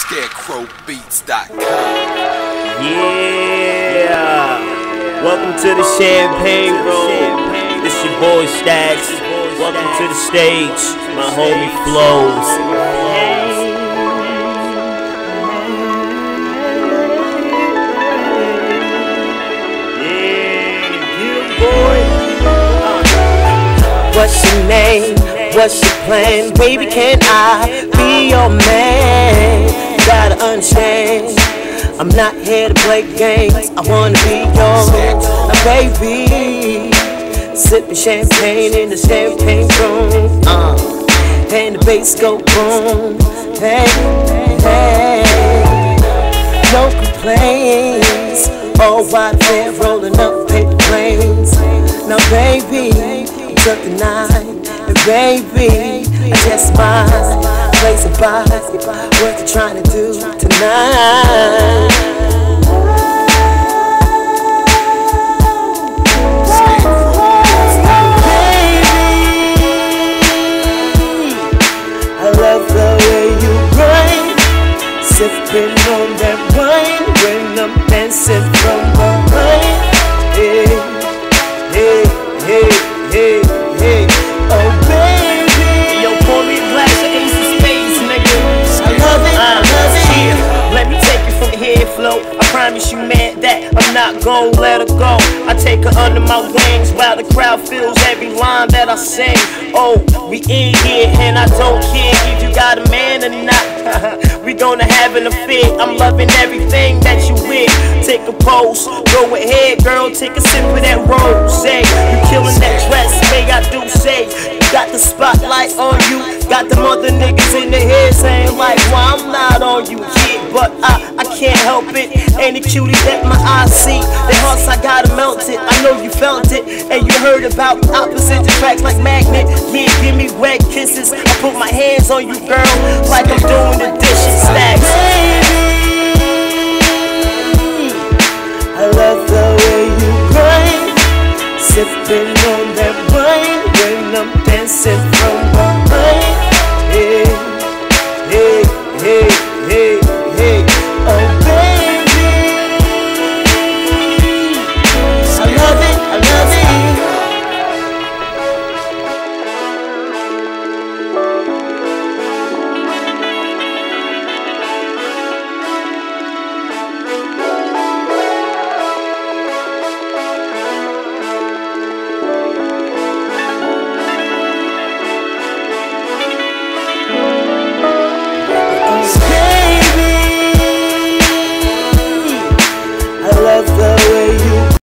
ScarecrowBeats.com. Yeah, welcome to the Champagne Room. This your boy Stacks. Welcome to the stage, my homie Flows. Yeah, boy. What's your name? What's your plan? Baby, can I be your man? You gotta understand, I'm not here to play games. I wanna be yours. Now baby, sipping champagne in the champagne room, and the bass go boom. Hey, hey, no complaints. Oh, why they're rolling up paper planes. Now baby, took the night, and baby, I just might place a buy. What you trying to do tonight? Sipping on that wine when I'm dancing from behind. Hey, hey, hey, hey, hey. Oh baby, yo, pour me a glass of Ace of Spades, nigga. I love it, I love it. Yeah, let me take it from here, Flo. I promise you, man, that I'm not gon' let her go. I take her under my wings while the crowd feels every line that I sing. Oh, we in here and I don't care if you got a man or not. We gonna have an affair. I'm loving everything that you with. Take a pose, go ahead, girl, take a sip of that rose. Hey, you killing that dress, may I do say. You got the spotlight on you, got them other niggas in their head saying like, well, I'm not on you, yeah, but I can't help it. Ain't it cutie that my eyes see? The hearts I gotta melt it. I know you felt it, and you heard about opposite tracks like magnet. Yeah, give me wet kisses. I put my hands on you, girl, like I'm doing the dishes. Stacks. I love the way you grind, sipping on that wine when I'm dancing from